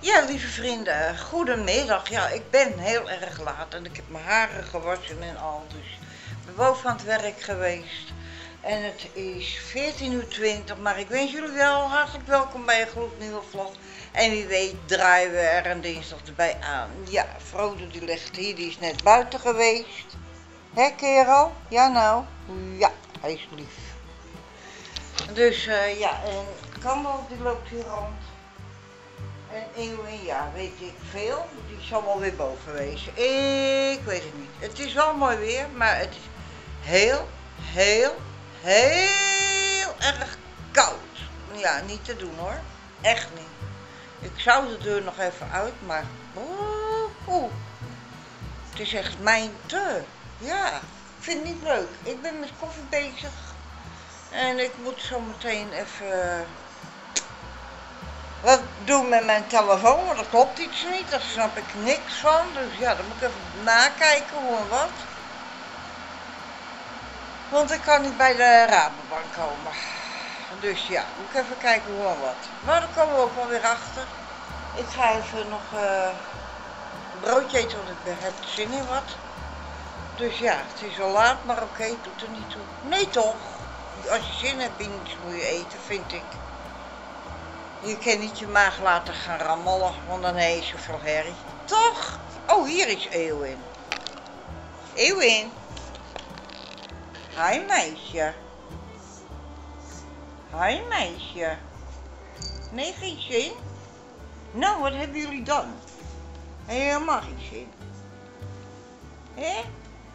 Ja, lieve vrienden, goedemiddag. Ja, ik ben heel erg laat en ik heb mijn haren gewassen en al. Dus ik ben boven aan het werk geweest. En het is 14:20 uur, maar ik wens jullie wel hartelijk welkom bij een gloednieuwe vlog. En wie weet draaien we er een dinsdag erbij aan. Ja, Frode die ligt hier, die is net buiten geweest. Hé kerel? Ja nou? Ja, hij is lief. Dus ja, en Campbell die loopt hier rond. En Eeuwin, ja, weet ik veel. Die zal wel weer boven wezen. Ik weet het niet. Het is wel mooi weer, maar het is heel erg koud. Ja, niet te doen hoor. Echt niet. Ik zou de deur nog even uit, maar het is echt mijn te. Ja, ik vind het niet leuk. Ik ben met koffie bezig. En ik moet zo meteen even wat doen met mijn telefoon, want er klopt iets niet, daar snap ik niks van. Dus ja, dan moet ik even nakijken hoe en wat. Want ik kan niet bij de Rabobank komen. Dus ja, moet ik even kijken hoe en wat. Maar daar komen we ook wel weer achter. Ik ga even nog een broodje eten, want ik heb zin in wat. Dus ja, het is al laat, maar oké, doet er niet toe. Nee toch? Als je zin hebt in iets moet je eten, vind ik. Je kan niet je maag laten gaan rammelen, want dan heb je zoveel herrie. Toch? Oh, hier is Eeuwin. Eeuwin. Hi meisje. Hi meisje. Nee, geen zin? Nou, wat hebben jullie dan? Helemaal geen zin. Hé?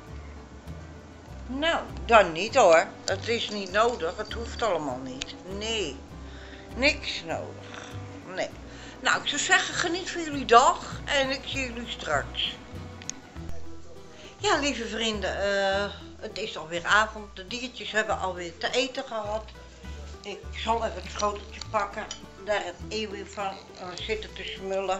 Nou, dan niet hoor. Het is niet nodig, het hoeft allemaal niet. Nee. Niks nodig. Nee. Nou, ik zou zeggen, geniet van jullie dag en ik zie jullie straks. Ja, lieve vrienden, het is alweer avond. De diertjes hebben alweer te eten gehad. Ik zal even het schoteltje pakken. Daar het Eeuwin van zitten te smullen.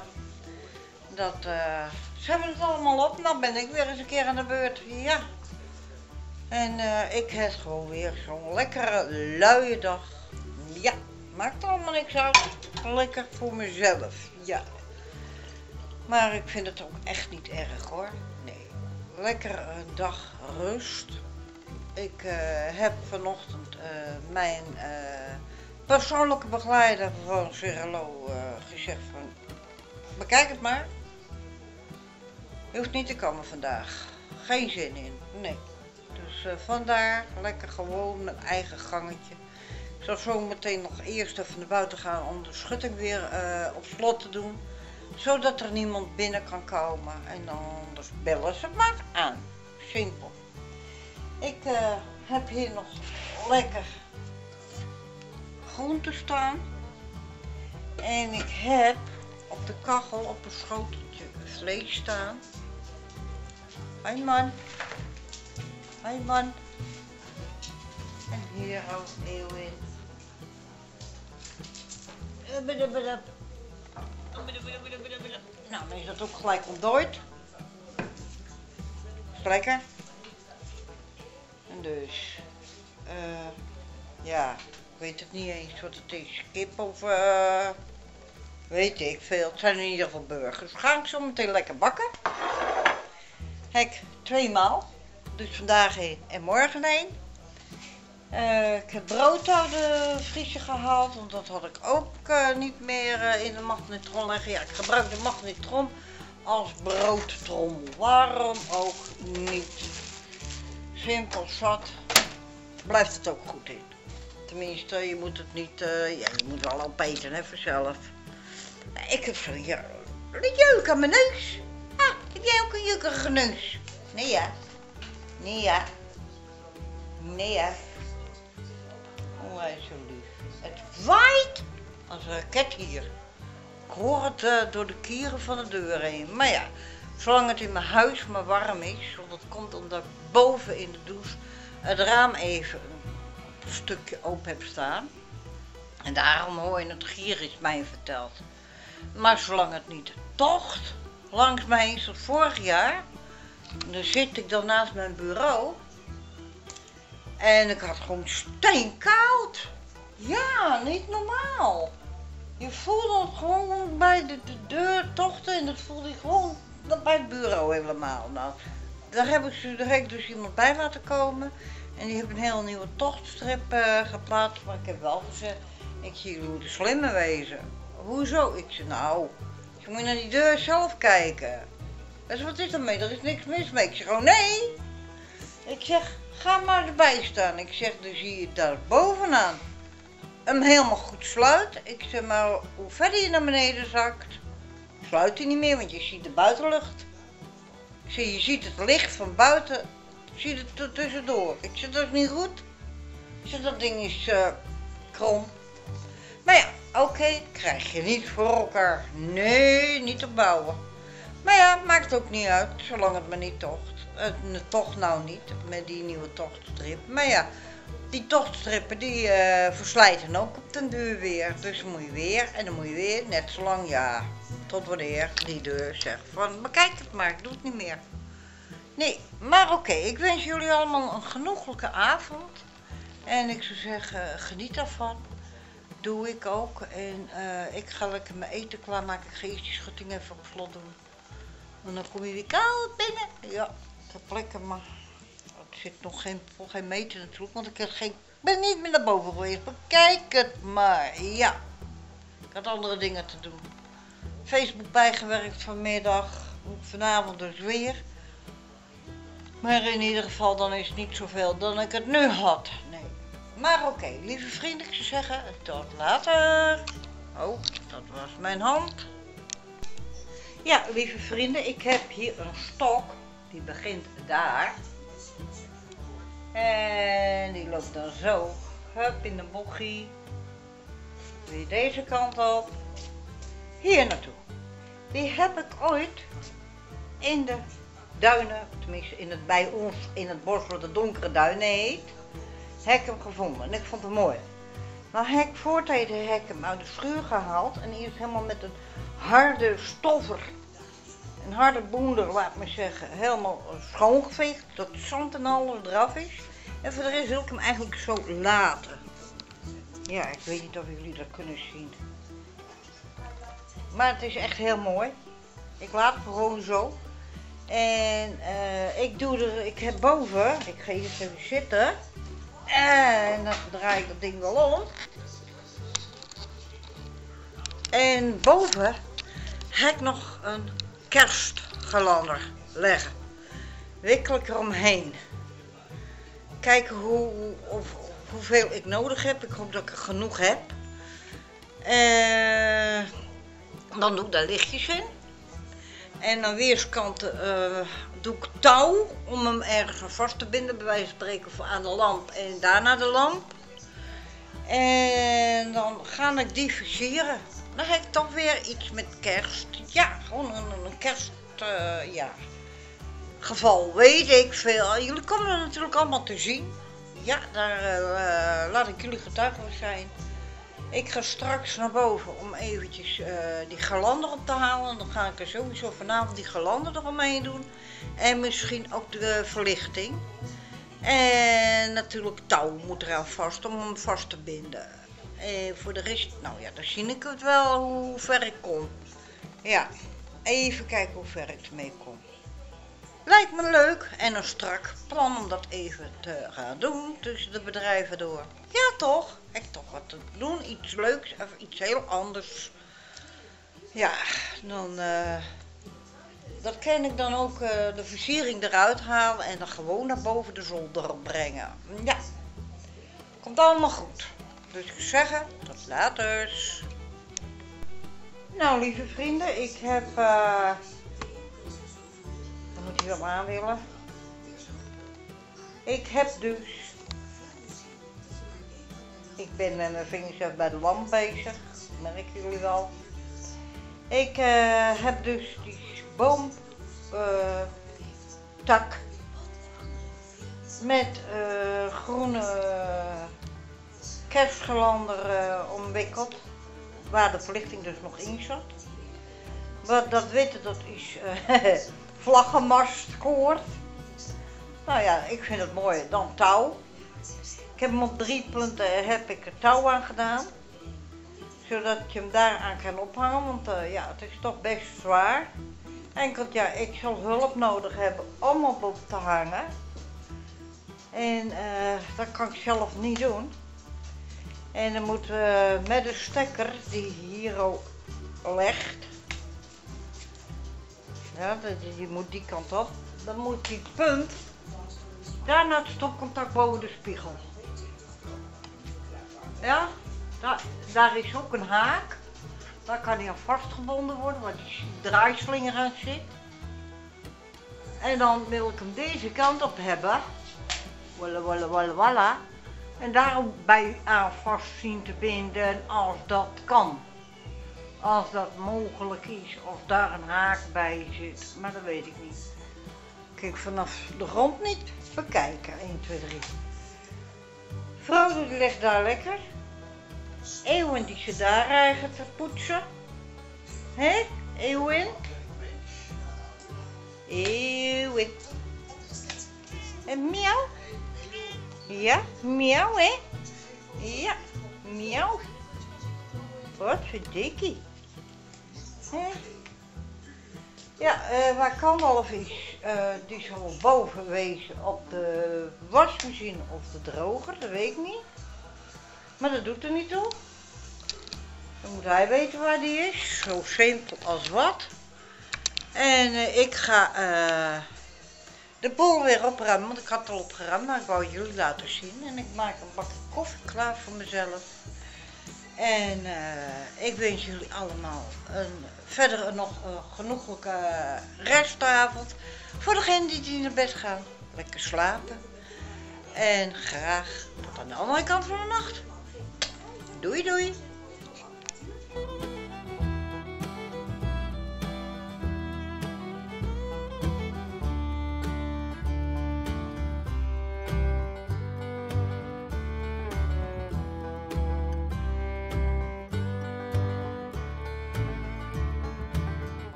Ze hebben het allemaal op. Nou ben ik weer eens een keer aan de beurt. Ja. En ik heb gewoon weer zo'n lekkere luie dag. Ja. Maakt allemaal niks uit. Lekker voor mezelf. Ja. Maar ik vind het ook echt niet erg hoor. Nee. Lekker een dag rust. Ik heb vanochtend mijn persoonlijke begeleider van Cirelo gezegd van bekijk het maar. Je hoeft niet te komen vandaag. Geen zin in. Nee. Dus vandaar lekker gewoon mijn eigen gangetje. Ik zal zo meteen nog eerst even naar buiten gaan om de schutting weer op slot te doen. Zodat er niemand binnen kan komen. En anders bellen ze maar aan. Simpel. Ik heb hier nog lekker groenten staan. En ik heb op de kachel op een schoteltje vlees staan. Hoi man. Hoi man. En hier houdt Eeuwin. Nou, dan is dat ook gelijk ontdooid. Is lekker. En dus, ja, ik weet het niet eens wat het is. Kip of, weet ik veel. Het zijn in ieder geval burgers. Ga ik zo meteen lekker bakken. Kijk, 2 maal. Dus vandaag 1 en morgen 1. Ik heb brood uit de vriezer gehaald, want dat had ik ook niet meer in de magnetron leggen. Ja, ik gebruik de magnetron als broodtrommel. Waarom ook niet? Simpel zat, blijft het ook goed in. Tenminste, je moet het niet, ja, je moet wel opeten hè, vanzelf. Ik heb zo hier een jeuk aan mijn neus. Ah, heb jij ook een jeukerige neus? Nee ja. Nee ja. Nee ja. Oh, hij is zo lief. Het waait als een raket hier. Ik hoor het door de kieren van de deur heen. Maar ja, zolang het in mijn huis maar warm is, want dat komt omdat ik boven in de douche het raam even een stukje open heb staan. En daarom hoor je het gieren, is mij verteld. Maar zolang het niet tocht, langs mij is het vorig jaar, dan zit ik dan naast mijn bureau. En ik had gewoon steenkoud. Ja, niet normaal. Je voelde het gewoon bij de deurtochten en dat voelde je gewoon bij het bureau helemaal. Nou, daar heb ik ze direct dus iemand bij laten komen. En die heeft een heel nieuwe tochtstrip geplaatst. Maar ik heb wel gezegd, ik zie jullie moeten slimmer wezen. Hoezo? Ik zei, nou, je moet naar die deur zelf kijken. Dus wat is er mee? Er is niks mis mee. Ik zeg, oh nee. Ik zeg, ga maar erbij staan. Ik zeg, dan zie je daar bovenaan hem helemaal goed sluit. Ik zeg, maar hoe verder je naar beneden zakt, sluit hij niet meer, want je ziet de buitenlucht. Ik zeg, je ziet het licht van buiten, zie je het er tussendoor. Ik zeg, dat is niet goed. Ik zeg, dat ding is krom. Maar ja, oké, krijg je niet voor elkaar. Nee, niet opbouwen. Maar ja, maakt ook niet uit, zolang het maar niet tocht. Tocht nou niet, met die nieuwe tochtstrip. Maar ja, die tochtstrippen die verslijten ook op den duur weer. Dus moet je weer en dan moet je weer, net zolang ja, tot wanneer die deur zegt van bekijk het maar, ik doe het niet meer. Nee, maar oké, ik wens jullie allemaal een genoeglijke avond. En ik zou zeggen, geniet daarvan. Doe ik ook. En ik ga lekker mijn eten klaarmaken. Ik ga eerst die schutting even op slot doen. En dan kom je weer koud binnen. Ja, ter plekke, maar het zit nog geen meter natuurlijk, want ik ben niet meer naar boven geweest. Bekijk het maar, ja. Ik had andere dingen te doen. Facebook bijgewerkt vanmiddag, vanavond dus weer. Maar in ieder geval, dan is het niet zoveel dan ik het nu had. Nee. Maar oké, lieve vrienden, ik zou zeggen, tot later. Oh, dat was mijn hand. Ja, lieve vrienden, ik heb hier een stok. Die begint daar. En die loopt dan zo. Hup, in de bochie. Weer deze kant op. Hier naartoe. Die heb ik ooit in de duinen, tenminste bij ons in het bos wat de donkere duinen heet, heb ik hem gevonden en ik vond hem mooi. Maar heb ik voortijden heb ik hem uit de schuur gehaald en die is helemaal met een harde stoffer, een harde boender, laat me zeggen, helemaal schoongeveegd, dat het zand en alles eraf is. En voor de rest wil ik hem eigenlijk zo laten. Ja, ik weet niet of jullie dat kunnen zien. Maar het is echt heel mooi. Ik laat het gewoon zo. En ik heb boven, ik ga hier eens even zitten. En dan draai ik dat ding wel om. En boven heb ik nog een kerstgalander leggen. Wikkel ik eromheen. Kijken hoeveel ik nodig heb. Ik hoop dat ik er genoeg heb. Dan doe ik daar lichtjes in. En aan weerskanten doe ik touw om hem ergens aan vast te binden, bij wijze van spreken aan de lamp en daarna de lamp. En dan ga ik die versieren. Dan heb ik toch weer iets met kerst. Ja, gewoon een kerst, ja, geval, weet ik veel. Jullie komen er natuurlijk allemaal te zien. Ja, daar laat ik jullie getuigen van zijn. Ik ga straks naar boven om eventjes die galander op te halen. Dan ga ik er sowieso vanavond die galander eromheen doen. En misschien ook de verlichting. En natuurlijk touw moet eraan vast om hem vast te binden. En voor de rest, nou ja, dan zie ik het wel hoe ver ik kom. Ja, even kijken hoe ver ik ermee kom. Lijkt me leuk en een strak plan om dat even te gaan doen tussen de bedrijven door. Ja toch, echt toch wat te doen, iets leuks of iets heel anders. Ja, dan dat kan ik dan ook de versiering eruit halen en dan gewoon naar boven de zolder brengen. Ja, komt allemaal goed. Dus ik zou zeggen, tot later. Nou lieve vrienden, ik heb... Dan moet je wel aan willen. Ik heb dus... Ik ben met mijn vingers even bij de lamp bezig. Merken jullie wel. Ik heb dus die boomtak met groene kerstgalander omwikkeld. Waar de verlichting dus nog in zat. Wat dat witte, dat is vlaggenmastkoord. Nou ja, ik vind het mooi. Dan touw. Ik heb hem op 3 punten heb ik er touw aan gedaan. Zodat je hem daaraan kan ophangen, want ja, het is toch best zwaar. Enkel ja, ik zal hulp nodig hebben om op te hangen. En dat kan ik zelf niet doen. En dan moeten we met de stekker die hier al legt. Ja, die moet die kant op. Dan moet die punt daar naar het stopcontact boven de spiegel. Ja, daar is ook een haak. Daar kan hij aan vastgebonden worden, waar die draaislinger aan zit. En dan wil ik hem deze kant op hebben. Walla walla walla walla. En daarbij aan vast zien te binden als dat kan. Als dat mogelijk is, of daar een haak bij zit. Maar dat weet ik niet. Kijk, vanaf de grond niet bekijken. 1, 2, 3. Vrouw die ligt daar lekker. Eeuwen die ze daar eigen te poetsen. Hé, Eeuwen? Eeuwen. En miauw? Ja, miauw hè? Ja, miauw. Wat verdikkie. Ja, waar Kanwolf is, die zal boven wezen op de wasmachine of de droger, dat weet ik niet. Maar dat doet er niet toe. Dan moet hij weten waar die is, zo simpel als wat. En ik ga de boel weer opruimen, want ik had het al opgeruimd, maar ik wou jullie laten zien. En ik maak een bakje koffie klaar voor mezelf. En ik wens jullie allemaal verder nog genoeglijke restavond. Voor degenen die naar bed gaan, lekker slapen. En graag tot aan de andere kant van de nacht. Doei doei!